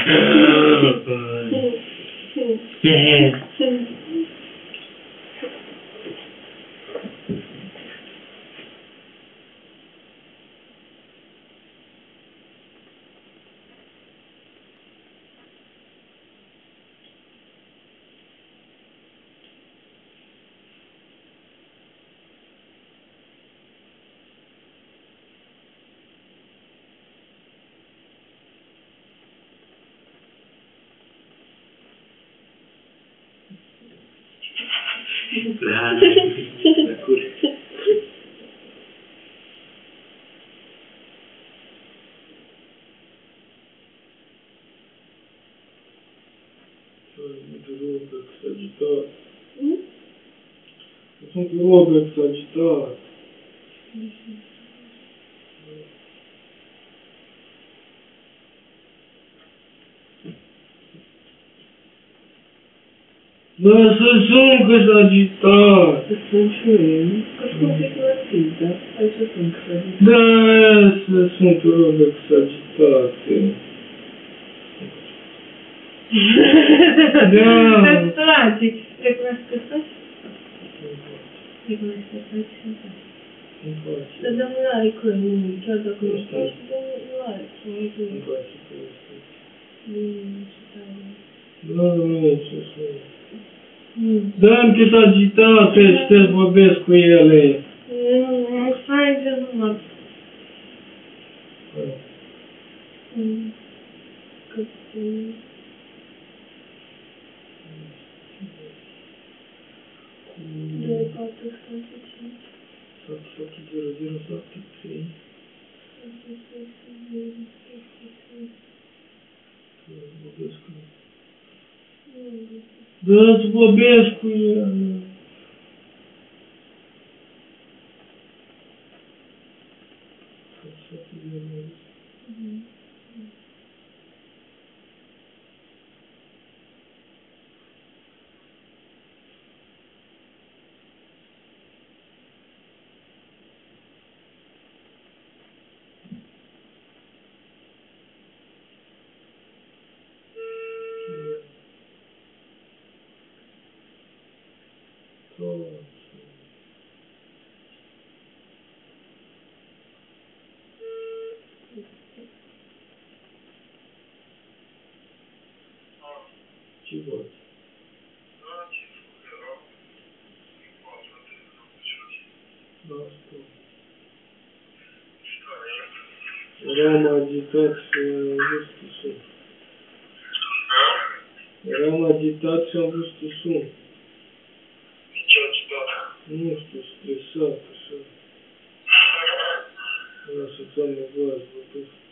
La cura. Robert agitat. Sunt Robert agitat. Lasă sun că s-a agitat. Să sun și eu, că sunt securativ, da? Hai să sun că s-a agitat. Da, să sunt Robert agitat. Da. Să-ți place. Recunosc că faci? Recunosc că faci și îmi place. Îmi place. Să dăm like-uri, chiar dacă nu faci, dăm like. Îmi place că este. Bine, ce tare. Da, nu e ce sunt. Da-mi că s-a agitat, că să vorbesc cu ele. Hai să nu mă... Doi, patru, șase, cinci. 770073. Da, să vorbesc cu ele. Ce faci? Da, stau. Eram agitat și am vrut să sun. Eram agitat și am vrut să sun. Ce agitat? Nu știu, stresat, așa. Era să-ți am nevoie să vorbesc.